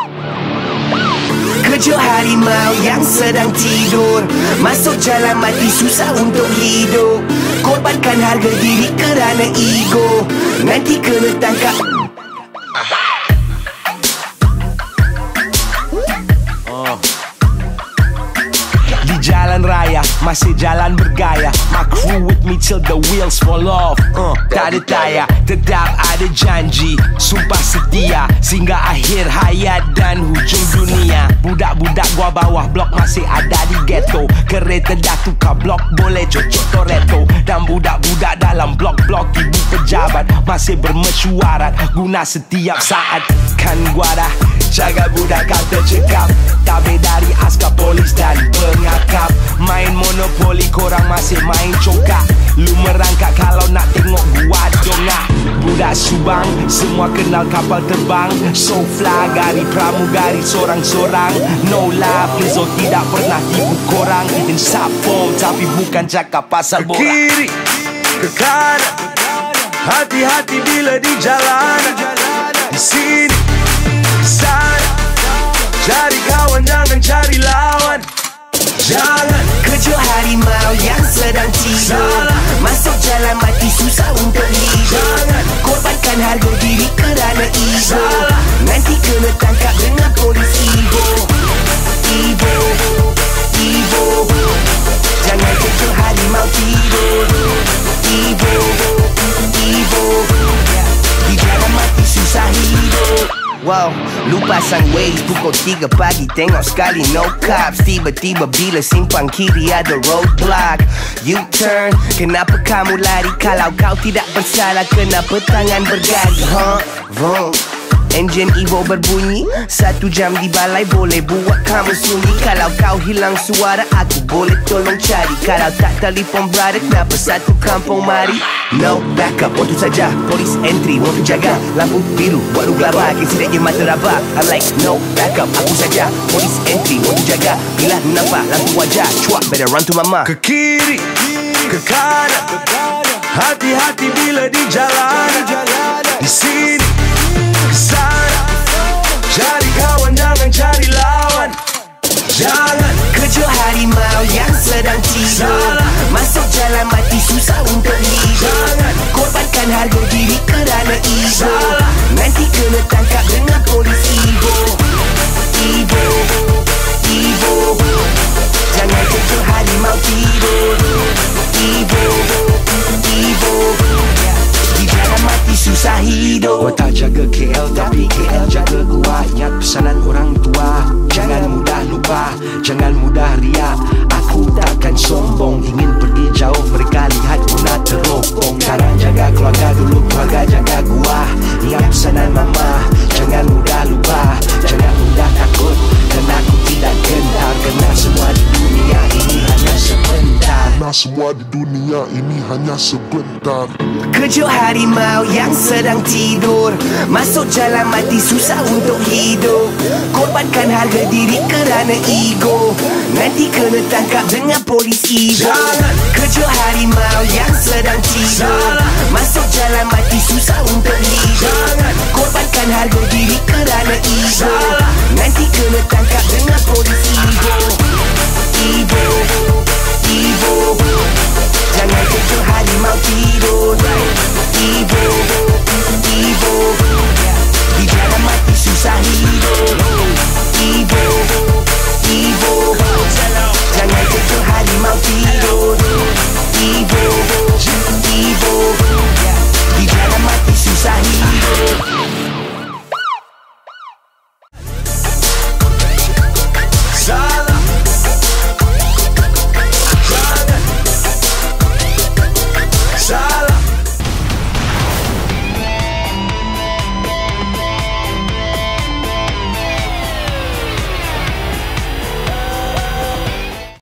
Kerja harimau yang sedang tidur, masuk jalan mati susah untuk hidup. Korbankan harga diri kerana ego, nanti kena tangkap. Di jalan raya, masih jalan bergaya. My crew with me till the wheels fall off. Tak ada tayar, tetap ada janji, sumpah setia sehingga akhir hayat dan hujung dunia. Budak-budak gua bawah blok masih ada di ghetto. Kereta dah tukar blok, boleh cocok Toretto. Dan budak-budak dalam blok-blok ibu pejabat masih bermesyuarat guna setiap saat. Kan gua dah jaga budak kau tercekap, tabe dari askar polis dan pengakap. Main monopoli korang masih main congkak. Lu merangkak kalau nak tengok gua dongak. Budak Subang semua kenal kapal terbang. So fly gari pramugari sorang-sorang. No love Lizzo tidak pernah tipu korang. Insaf form tapi bukan cakap pasal borak. Ke kiri, ke kanan, hati-hati bila di jalan. Di sini, di sana, cari kawan jangan cari lawan. Jangan kerja harimau yang sedang tidur, masuk jalan mati susah untuk hidup. Jangan korbankan harga diri kerana ego, nanti kena tangkap dengan polis Ibo. Ibo, Ibo, jangan kerja harimau tidur. Ibo, Ibo, di jalan mati susah hidup. Wow, lu pasang Waze pukul 3 pagi, tengok sekali no cops. Tiba-tiba bila simpang kiri ada roadblock. U-turn, kenapa kamu lari kalau kau tidak bersalah? Kenapa tangan bergari, Vroom. Enjin Evo berbunyi, 1 jam di balai boleh buat kamu sunyi. Kalau kau hilang suara aku boleh tolong cari. Kalau tak telefon brother kenapa satu kampung mari? No backup, waktu saja polis entry, waktu jaga lampu biru buat lu gelabah. Can see that your mata rabak. I'm like no backup, aku saja polis entry, waktu jaga bila nampak lampu wajah cuak, better run to mama. ke kiri, ke kanan, hati-hati bila di jalan. Di sini, di sana, cari kawan jangan cari lawan. Jangan kerja harimau yang sedang tidur, masuk jalan mati susah untuk hidup. Jangan korbankan harga diri kerana ego, nanti kena tangkap dengan polis Ibo. Ibo, Ibo, jangan kerja harimau tidur. Ibo, Ibo, di jalan mati susah hidup. Gua tak jaga KL tapi KL jaga gua. Ingat pesanan orang tua, jangan mudah lupa, jangan mudah riak. Aku takkan sombong, ingin pergi jauh. Mereka lihat guna teropong. Sekarang jaga keluarga dulu, keluarga jaga gua. Ingat pesanan mama, jangan mudah lupa, jangan mudah takut. Dan aku tidak gentar, kerana semua di dunia ini hanya sebentar. Karena semua di dunia ini hanya sebentar. Kerja harimau yang sedang tidur, masuk jalan mati susah untuk hidup. Korbankan harga diri kerana ego, nanti kena tangkap dengan polis Ibo. Kerja harimau yang sedang tidur, masuk jalan mati susah untuk hidup. Korbankan